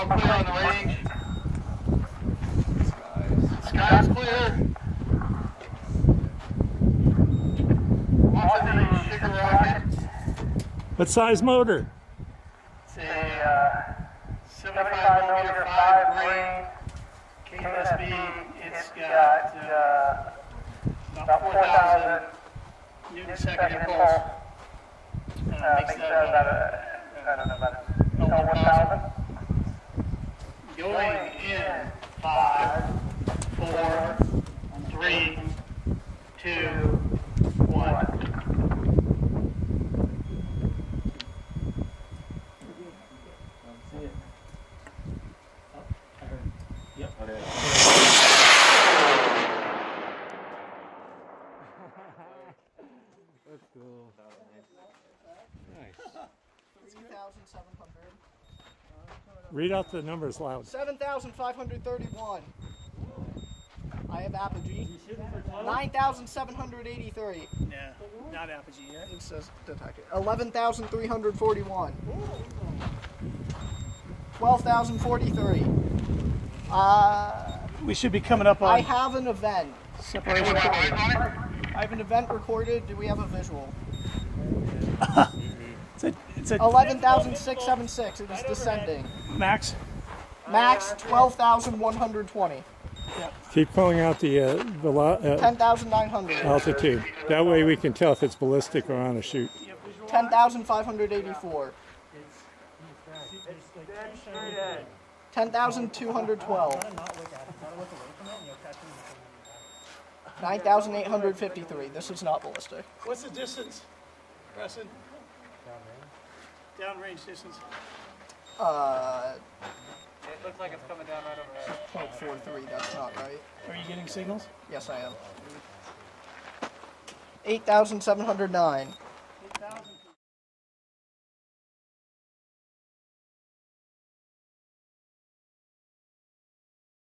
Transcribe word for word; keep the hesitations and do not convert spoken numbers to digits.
all clear on the range. Sky's clear. Launch the sugar rocket. What size motor? It's a uh, seventy-five millimeter five grain K N S B. It's got uh, about four thousand newton second impulse. Uh, makes that about a, I don't know, about a L one thousand. Going in five, four, three, two, one. Yep. That's cool. Nice. three thousand seven hundred. Read out the numbers loud. seven thousand five hundred thirty-one. I have apogee. nine thousand seven hundred eighty-three. No, not apogee yet. It says detected. eleven thousand three hundred forty-one. twelve thousand forty-three. Uh, We should be coming up on I have an event. separation. I have an event recorded. Do we have a visual? It's a, it's a eleven thousand six hundred seventy-six. It is descending. max. Max twelve thousand one hundred twenty. Keep pulling out the uh, velo uh, ten thousand nine hundred. altitude. That way we can tell if it's ballistic or on a chute. ten thousand five hundred eighty-four. ten thousand two hundred twelve. nine thousand eight hundred fifty-three. This is not ballistic. What's the distance, Preston? Downrange distance. Uh, It looks like it's coming down right over there. zero point four three. That's not right. Are you getting signals? Yes, I am. eight thousand seven hundred nine.